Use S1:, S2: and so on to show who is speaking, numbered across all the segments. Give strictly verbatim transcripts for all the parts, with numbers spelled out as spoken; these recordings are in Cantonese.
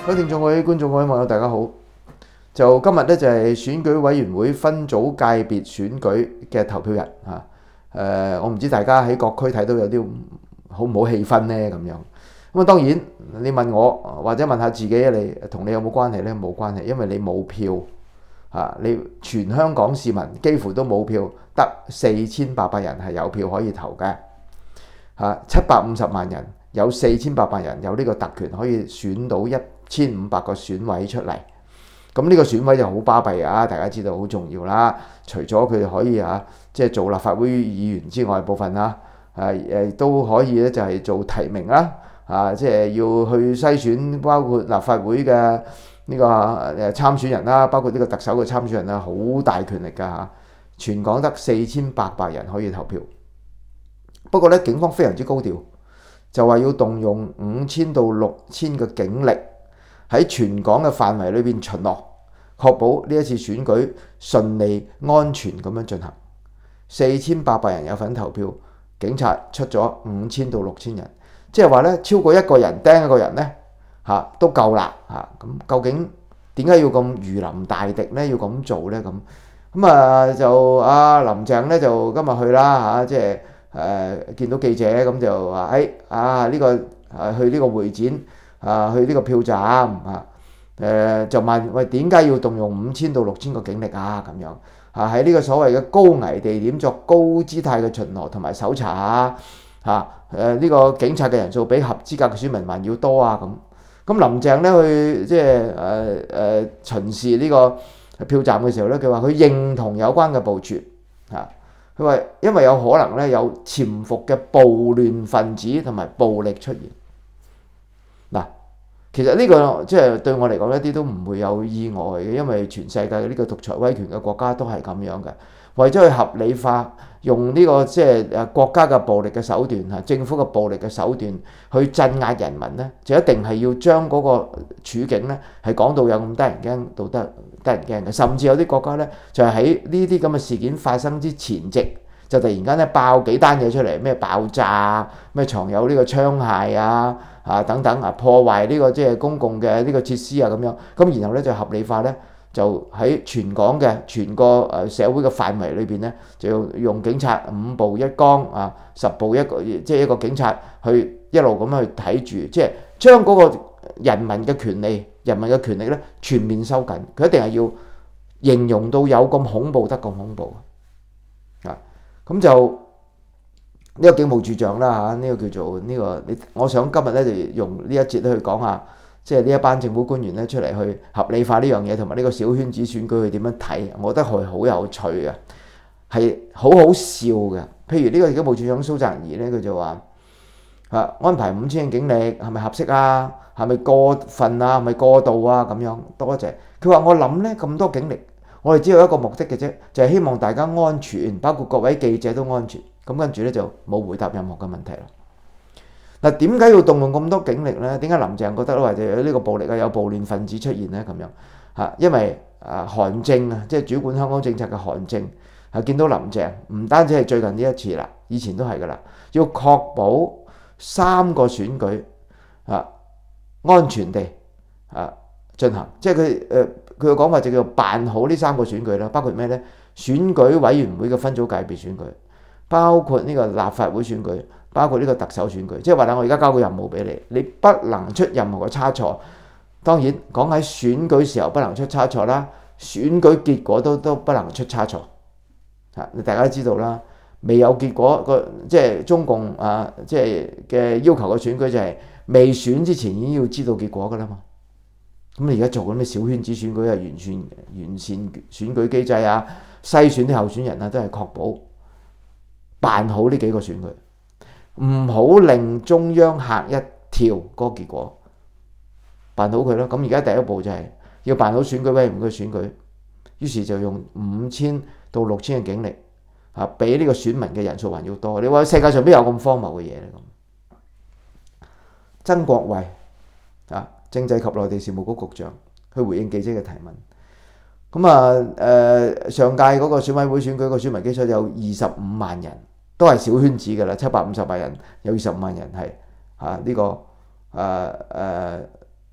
S1: 各位聽眾、各位觀眾、各位網友，大家好。就今日咧就係選舉委員會分組界別選舉嘅投票日嚇。誒，我唔知大家喺各區睇到有啲好唔好氣氛呢咁樣。咁啊，當然你問我或者問下自己，你同你有冇關係呢？冇關係，因為你冇票嚇。你全香港市民幾乎都冇票，得四千八百人係有票可以投嘅嚇。七百五十萬人有四千八百人有呢個特權可以選到一千五百個選委出嚟。咁呢個選委就好巴閉啊！大家知道好重要啦。除咗佢哋可以啊，即係做立法會議員之外，部分啦，誒誒都可以咧，就係做提名啦，啊，即係要去篩選包括立法會嘅呢個誒參選人啦，包括呢個特首嘅參選人啦，好大權力㗎嚇。全港得四千八百人可以投票。不過咧，警方非常之高調，就話要動用五千到六千嘅警力喺全港嘅範圍裏邊巡邏，確保呢一次選舉順利安全咁樣進行。四千八百人有份投票，警察出咗五千到六千人，即係話咧，超過一個人釘一個人咧嚇都夠啦嚇。咁究竟點解要咁如臨大敵咧？要咁做咧？咁咁啊就阿林鄭咧就今日去啦嚇，即係誒見到記者咁就話誒啊呢個誒去呢個會展。啊，去呢個票站啊，誒、呃、就問喂點解要動用五千到六千個警力啊？咁樣啊喺呢個所謂嘅高危地點作高姿態嘅巡邏同埋搜查啊，嚇誒呢個警察嘅人數比合資格嘅選民還要多啊咁。咁林鄭咧去即係誒誒巡視呢個票站嘅時候咧，佢話佢認同有關嘅部署嚇。佢話因為有可能咧有潛伏嘅暴亂分子同埋暴力出現。嗱，其實呢個即係對我嚟講一啲都唔會有意外嘅，因為全世界嘅呢個獨裁威權嘅國家都係咁樣嘅，為咗去合理化用呢個即係誒國家嘅暴力嘅手段嚇，政府嘅暴力嘅手段去鎮壓人民咧，就一定係要將嗰個處境咧係講到有咁得人驚，到得得人驚嘅，甚至有啲國家咧就係喺呢啲咁嘅事件發生之前夕，就突然間咧爆幾單嘢出嚟，咩爆炸，咩藏有呢個槍械啊！啊等等啊，破壞呢個即係公共嘅呢個設施啊咁樣，咁然後咧就合理化咧，就喺全港嘅全個誒社會嘅範圍裏邊咧，就要用警察五步一崗啊，十步一個，即係一個警察去一路咁樣去睇住，即係將嗰個人民嘅權利、人民嘅權力咧全面收緊。佢一定係要形容到有咁恐怖得咁恐怖啊！咁就。呢個警務處長啦嚇，呢個叫做呢個你，我想今日咧就用呢一節咧去講下，即係呢一班政府官員咧出嚟去合理化呢樣嘢，同埋呢個小圈子選舉佢點樣睇？我覺得係好有趣嘅，係好好笑嘅。譬如呢個警務處長蘇澤頤咧，佢就話啊安排五千警力係咪合適啊？係咪過分啊？係咪過度啊？咁樣多謝佢話我諗咧咁多警力，我哋只有一個目的嘅啫，就係希望大家安全，包括各位記者都安全。咁跟住咧就冇回答任何嘅問題啦。嗱，點解要動用咁多警力咧？點解林鄭覺得或者有呢個暴力啊，有暴亂分子出現咧？咁樣嚇，因為啊韓正啊，即係主管香港政策嘅韓正係見到林鄭，唔單止係最近呢一次啦，以前都係噶啦，要確保三個選舉啊安全地啊進行，即係佢誒佢嘅講法就叫做辦好呢三個選舉啦，包括咩咧？選舉委員會嘅分組界別選舉。包括呢個立法會選舉，包括呢個特首選舉，即係話咧，我而家交個任務俾你，你不能出任何嘅差錯。當然講喺選舉時候不能出差錯啦，選舉結果都都不能出差錯。嚇，大家都知道啦，未有結果個即係中共啊，即係嘅要求嘅選舉就係未選之前已經要知道結果㗎啦嘛。咁你而家做緊啲小圈子選舉啊，完善完善選舉機制啊，篩選啲候選人啊，都係確保。辦好呢幾個選舉，唔好令中央嚇一跳嗰個結果，辦好佢咯。咁而家第一步就係要辦好選舉委員會嘅選舉，於是就用五千到六千嘅警力啊，比呢個選民嘅人數還要多。你話世界上邊有咁荒謬嘅嘢咧？咁曾國衛啊，政制及內地事務局局長去回應記者嘅提問。咁啊誒，上屆嗰個選委會選舉個選民基礎有二十五萬人，都係小圈子㗎啦，七百五十萬人有二十五萬人係啊呢個誒誒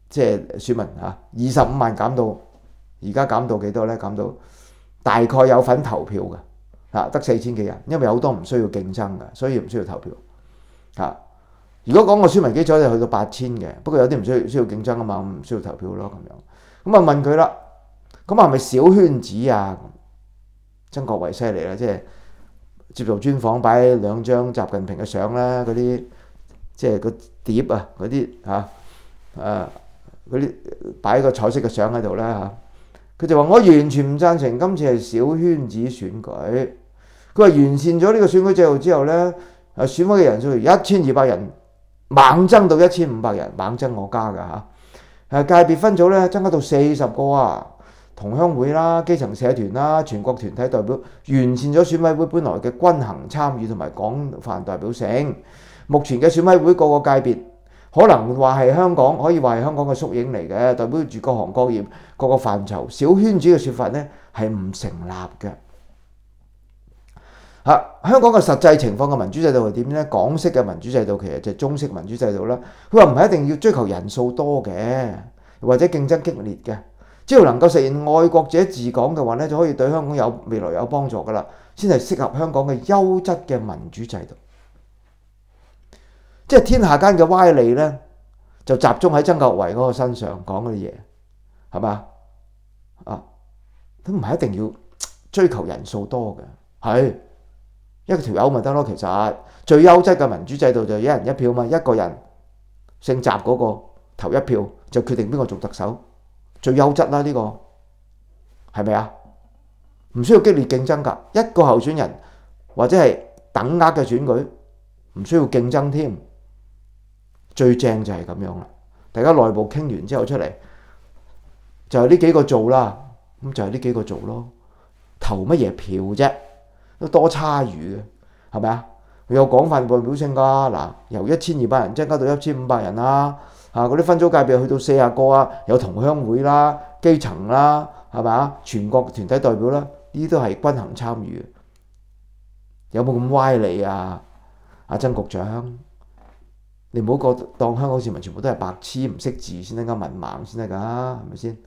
S1: 即係選民嚇，二十五萬減到而家減到幾多咧？減到大概有份投票嘅嚇，得四千幾人，因為有好多唔需要競爭嘅，所以唔需要投票嚇。如果講個選民基礎就去到八千嘅，不過有啲唔需要需要競爭啊嘛，唔需要投票咯咁樣。咁啊問佢啦，咁係咪小圈子啊？曾國衞犀利啦，即係接受專訪擺兩張習近平嘅相啦，嗰啲即係個碟啊，嗰啲嚇誒嗰啲擺個彩色嘅相喺度啦嚇。佢就話：我完全唔贊成今次係小圈子選舉。佢話完善咗呢個選舉制度之後咧，誒選委嘅人數一千二百人。猛增到一千五百人，猛增我加㗎嚇。誒界別分組咧增加到四十個啊，同鄉會啦、基層社團啦、全國團體代表，完善咗選委會本來嘅均衡參與同埋廣泛代表性。目前嘅選委會各個界別可能話係香港，可以話係香港嘅縮影嚟嘅，代表住各行各業各個範疇。小圈子嘅説法咧係唔成立嘅。嚇、啊！香港嘅實際情況嘅民主制度係點呢？港式嘅民主制度其實就係中式民主制度啦。佢話唔係一定要追求人數多嘅，或者競爭激烈嘅，只要能夠實現愛國者治港嘅話呢，就可以對香港有未來有幫助噶啦，先係適合香港嘅優質嘅民主制度。即係天下間嘅歪理呢，就集中喺曾國衞嗰個身上講嗰啲嘢，係嘛？啊，都唔係一定要追求人數多嘅，係。一條友咪得咯，其實最優質嘅民主制度就係一人一票嘛，一個人姓習嗰個投一票就決定邊個做特首，最優質啦呢個，係咪啊？唔需要激烈競爭㗎，一個候選人或者係等額嘅選舉，唔需要競爭添，最正就係咁樣啦。大家內部傾完之後出嚟，就係呢幾個做啦，咁就係呢幾個做咯，投乜嘢票啫？都多差餘嘅，係咪啊？佢有廣泛代表性㗎。嗱，由一千二百人增加到一千五百人啦，啊，嗰啲分組界別去到四十個啊，有同鄉會啦、基層啦，係咪啊？全國團體代表啦，呢啲都係均衡參與嘅。有冇咁歪理啊？阿曾局長，你唔好覺當香港市民全部都係白痴唔識字先得㗎，文盲先得㗎，係咪先？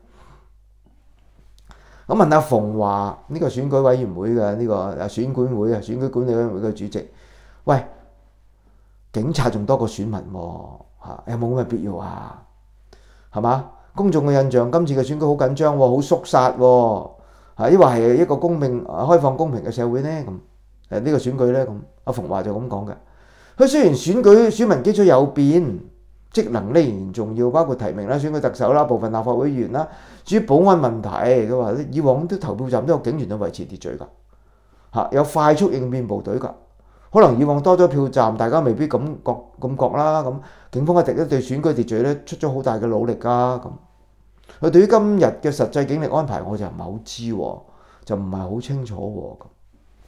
S1: 咁問下馮華呢個選舉委員會嘅呢個誒選管會啊，選舉管理委員會嘅主席，喂，警察仲多過選民喎，嚇，有冇咁嘅必要啊？係嘛？公眾嘅印象今次嘅選舉好緊張喎，好肅殺喎，嚇，抑或係一個公平、開放、公平嘅社會呢？咁誒呢個選舉咧，咁阿馮華就咁講嘅。佢雖然選舉選民基礎有變，職能呢仍然重要，包括提名啦、選舉特首啦、部分立法會議員啦。至於保安問題，佢話以往啲投票站都有警員去維持秩序㗎，嚇，有快速應變部隊㗎。可能以往多咗票站，大家未必咁覺咁覺啦。咁警方一直都對選舉秩序咧出咗好大嘅努力㗎。咁佢對於今日嘅實際警力安排，我就唔係好知喎，就唔係好清楚喎。咁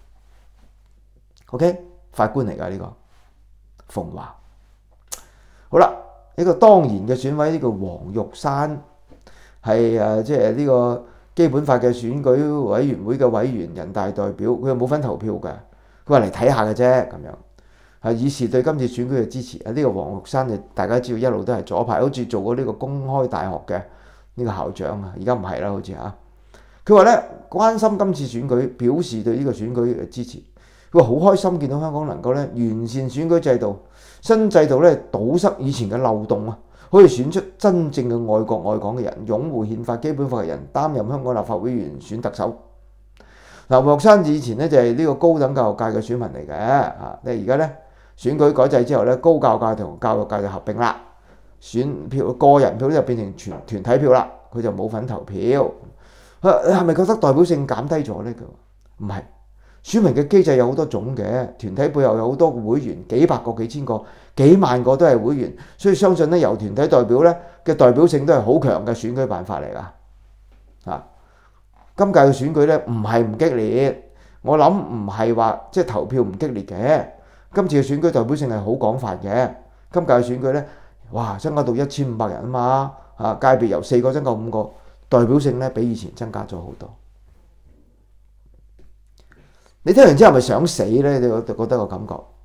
S1: OK， 法官嚟㗎呢個馮華。好啦。呢個當然嘅選委呢個黃玉山係誒，即係呢個基本法嘅選舉委員會嘅委員、人大代表，佢又冇份投票嘅，佢話嚟睇下嘅啫咁樣，係以示對今次選舉嘅支持。啊，呢個黃玉山就大家知道一路都係左派，好似做過呢個公開大學嘅呢個校長啊，而家唔係啦，好似嚇。佢話咧關心今次選舉，表示對呢個選舉嘅支持。佢話好開心見到香港能夠咧完善選舉制度。新制度咧堵塞以前嘅漏洞啊，可以選出真正嘅愛國愛港嘅人，擁護憲法基本法嘅人擔任香港立法會議員選特首。嗱，黃玉山以前咧就係呢個高等教育界嘅選民嚟嘅嚇，但係而家咧選舉改制之後咧，高教界同教育界就合併啦，選票個人票就變成全團體票啦，佢就冇份投票。佢係咪覺得代表性減低咗咧？佢話唔係。選民嘅機制有好多種嘅，團體背後有好多個會員，幾百個、幾千個、幾萬個都係會員，所以相信咧由團體代表咧嘅代表性都係好強嘅選舉辦法嚟㗎。啊，今屆嘅選舉咧唔係唔激烈，我諗唔係話即係投票唔激烈嘅。今次嘅選舉代表性係好廣泛嘅。今屆嘅選舉咧，哇，增加到一千五百人啊嘛，啊界別由四個增加五個，代表性咧比以前增加咗好多。你聽完之後係咪想死咧？你覺得個感覺？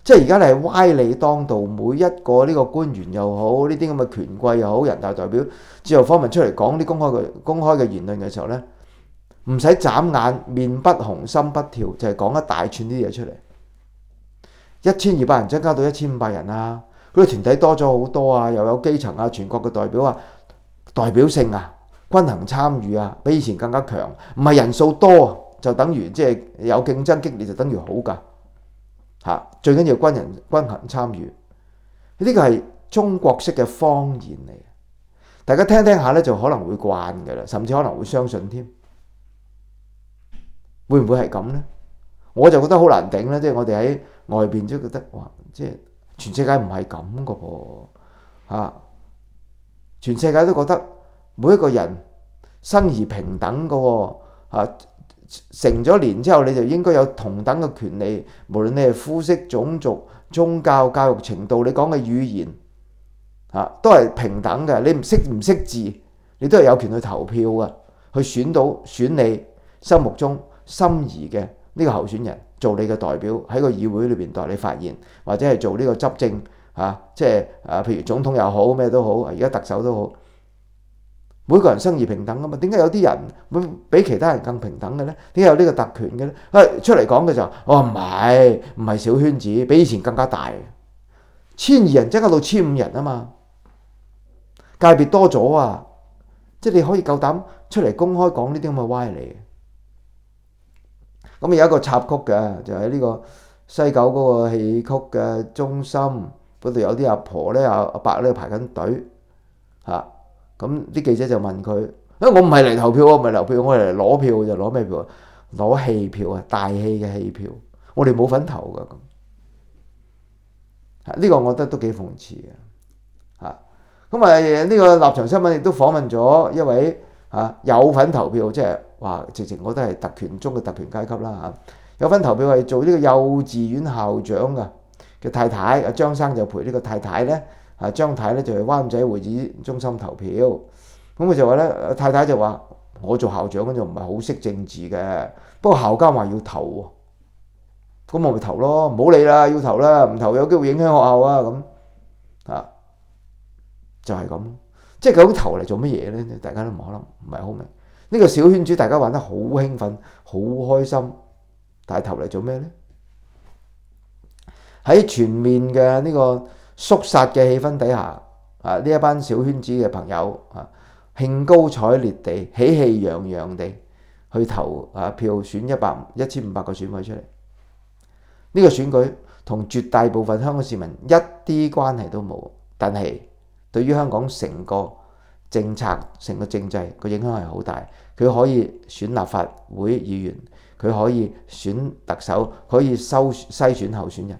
S1: 即係而家你係歪理當道，每一個呢個官員又好，呢啲咁嘅權貴又好，人大代表自由訪問出嚟講啲公開嘅公開嘅言論嘅時候呢，唔使眨眼，面不紅心不跳，就係講一大串啲嘢出嚟。一千二百人增加到一千五百人啊！嗰啲團體多咗好多啊，又有基層啊、全國嘅代表啊，代表性啊、均衡參與啊，比以前更加強。唔係人數多就等於即係有競爭激烈就等於好㗎嚇。最緊要均人均衡參與，呢個係中國式嘅方言嚟。大家聽聽下咧，就可能會慣㗎啦，甚至可能會相信添。會唔會係咁呢？我就覺得好難頂啦，即係我哋喺外邊都覺得哇，即係全世界唔係咁噶噃嚇，全世界都覺得每一個人生而平等噶喎嚇，成咗年之後你就應該有同等嘅權利，無論你係膚色、種族、宗教、教育程度，你講嘅語言嚇都係平等嘅。你唔識唔識字，你都係有權去投票嘅，去選到選你心目中心儀嘅呢個候選人做你嘅代表，喺個議會裏邊代你發言，或者係做呢個執政嚇、啊，即係啊，譬如總統又好，咩都好，而家特首都好，每個人生而平等啊嘛。點解有啲人會比其他人更平等嘅咧？點解有呢個特權嘅咧？啊，出嚟講嘅就話，哦唔係，唔係小圈子，比以前更加大，千二人增加到千五人啊嘛，界別多咗啊，即係你可以夠膽出嚟公開講呢啲咁嘅歪理。咁有一個插曲嘅，就喺呢個西九嗰個戲曲嘅中心嗰度，有啲阿婆咧、阿阿伯咧排緊隊嚇。咁啲記者就問佢：，因為我唔係嚟投票，我唔係投票，我係嚟攞票就攞咩票？攞戲票啊，大戲嘅戲票，我哋冇份投噶咁。呢個我覺得都幾諷刺嘅嚇。咁啊，呢個立場新聞亦都訪問咗一位嚇有份投票，即係。話直情我都係特權中嘅特權階級啦嚇，有份投票係做呢個幼稚園校長嘅嘅太太，阿張生就陪呢個太太咧，啊張太咧就去灣仔會議中心投票，咁佢就話咧，太太就話我做校長嗰就唔係好識政治嘅，不過校監話要投喎，咁我咪投咯，唔好理啦，要投啦，唔投有機會影響學校啊咁啊，就係咁，即係究竟投嚟做乜嘢咧？大家都唔可能唔係好明。呢個小圈子大家玩得好興奮、好開心，但係投嚟做咩呢？喺全面嘅呢個肅殺嘅氣氛底下，啊呢一班小圈子嘅朋友啊，興高采烈地、喜氣洋洋地去投啊票選一百一千五百個選委出嚟。呢個選舉同絕大部分香港市民一啲關係都冇，但係對於香港成個政策、成個政制個影響係好大。佢可以選立法會議員，佢可以選特首，可以收篩選候選人，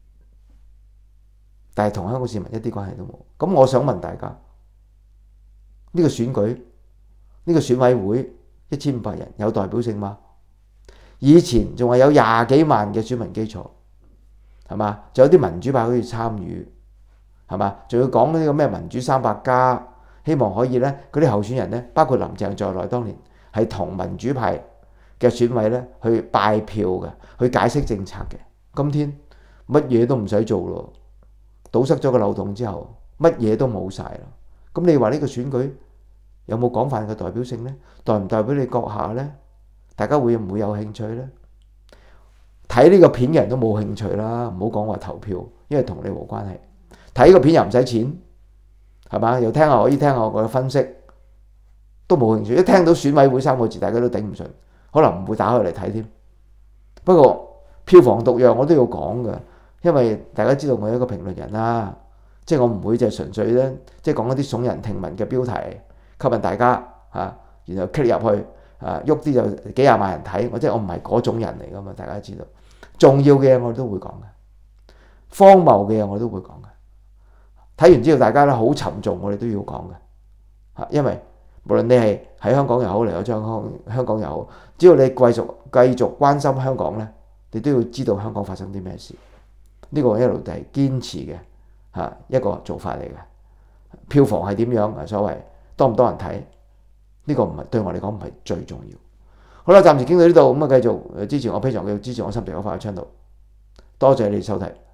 S1: 但係同香港市民一啲關係都冇。咁我想問大家，呢個選舉，呢個選委會一千五百人有代表性嗎？以前仲係有廿幾萬嘅選民基礎，係嘛？仲有啲民主派可以參與，係嘛？仲要講呢個咩民主三百加。希望可以咧，嗰啲候選人咧，包括林鄭在內，當年係同民主派嘅選委咧去拜票嘅，去解釋政策嘅。今天乜嘢都唔使做咯，堵塞咗個漏洞之後，乜嘢都冇晒啦。咁你話呢個選舉有冇廣泛嘅代表性咧？代唔代表你閣下咧？大家會唔會有興趣咧？睇呢個片嘅人都冇興趣啦，唔好講話投票，因為同你冇關係。睇個片又唔使錢。係嘛？又聽下可以聽下我嘅分析，都冇興趣。一聽到選委會三個字，大家都頂唔順，可能唔會打開嚟睇添。不過票房毒藥我都要講嘅，因為大家知道我係一個評論人啦，即係我唔會就係純粹咧，即係講一啲聳人聽聞嘅標題吸引大家嚇，然後 click 入去啊，喐啲就幾廿萬人睇。我即係我唔係嗰種人嚟噶嘛，大家知道。重要嘅嘢我都會講嘅，荒謬嘅嘢我都會講嘅。睇完之後，大家咧好沉重，我哋都要講嘅嚇，因為無論你係喺香港又好，嚟咗香香港又好，只要你繼續繼續關心香港咧，你都要知道香港發生啲咩事。呢個一路都係堅持嘅嚇一個做法嚟嘅。票房係點樣啊？所謂多唔多人睇？呢個唔係對我嚟講唔係最重要。好啦，暫時傾到呢度，咁啊繼續支持我 Patreon，繼續支持我心地可發嘅頻道。多謝你哋收睇。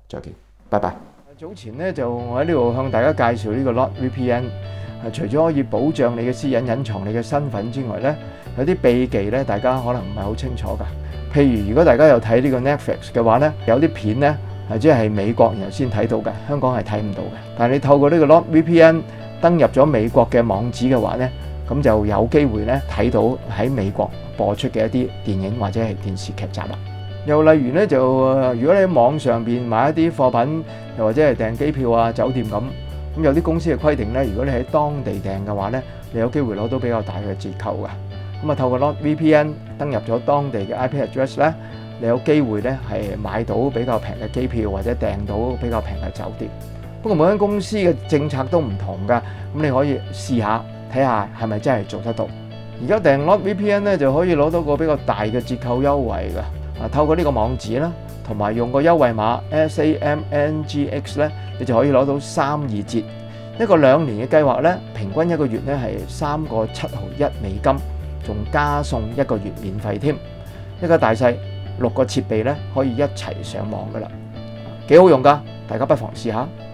S1: 再見，拜拜。早前咧就我喺呢度向大家介紹呢個 NordVPN，係除咗可以保障你嘅私隱、隱藏你嘅身份之外咧，有啲秘技咧，大家可能唔係好清楚㗎。譬如如果大家有睇呢個 Netflix 嘅話咧，有啲片咧係即係美國然後先睇到嘅，香港係睇唔到嘅。但係你透過呢個 NordVPN 登入咗美國嘅網址嘅話咧，咁就有機會咧睇到喺美國播出嘅一啲電影或者係電視劇集啦。又例如咧就如果你喺網上邊買一啲貨品，又或者係訂機票啊、酒店咁，咁有啲公司嘅規定咧，如果你喺當地訂嘅話咧，你有機會攞到比較大嘅折扣㗎。咁啊，透過 NordVPN 登入咗當地嘅 I P address 咧，你有機會咧係買到比較平嘅機票或者訂到比較平嘅酒店。不過每間公司嘅政策都唔同㗎，咁你可以試下睇下係咪真係做得到。而家訂 NordVPN 咧就可以攞到個比較大嘅折扣優惠㗎。啊，透過呢個網址啦，同埋用個優惠碼 S A M N G X 咧，你就可以攞到三二折。一個兩年嘅計劃咧，平均一個月咧係三個七毫一美金，仲加送一個月免費添。一家大細六個設備咧可以一齊上網噶啦，幾好用㗎，大家不妨試下。